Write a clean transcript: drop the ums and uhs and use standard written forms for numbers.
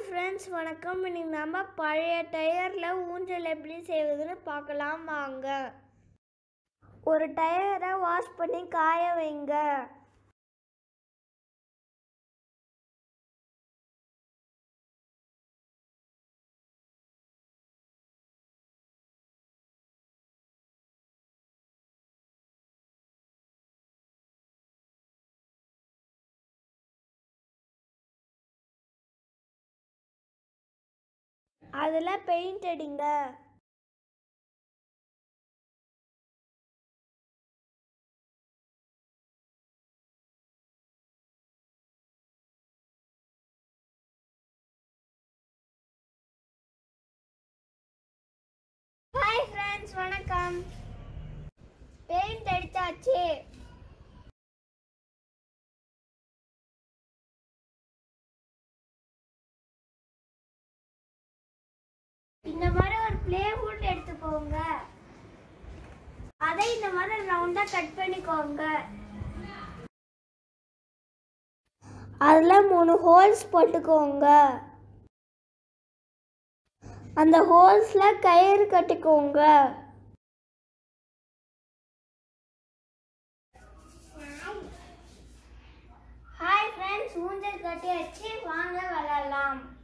Friends வணக்கம். இன்னைக்கு நம்ம பழைய டயரில் ஊஞ்சல் எப்படி செய்வதுன்னு பார்க்கலாம் வாங்க. ஒரு டயரை வாஷ் பண்ணி காய வைங்க. அதில் பெயிண்ட் அடிங்க. ஹாய் ஃப்ரெண்ட்ஸ் வணக்கம். பெயிண்ட் அடிச்சாச்சு. இந்த மாதிரி ஒரு பிளேவுட் எடுத்துக்கோங்க. அதை இந்த மாதிரி ரவுண்டா கட் பண்ணிக்கோங்க. அதுல 3 ஹோல்ஸ் போட்டுக்கோங்க. அந்த ஹோல்ஸ்ல கயிறு கட்டிக்கோங்க. ஹாய் ஃப்ரெண்ட்ஸ், ஊஞ்சல் கட்டியாச்சு, வாங்க விளையாடலாம்.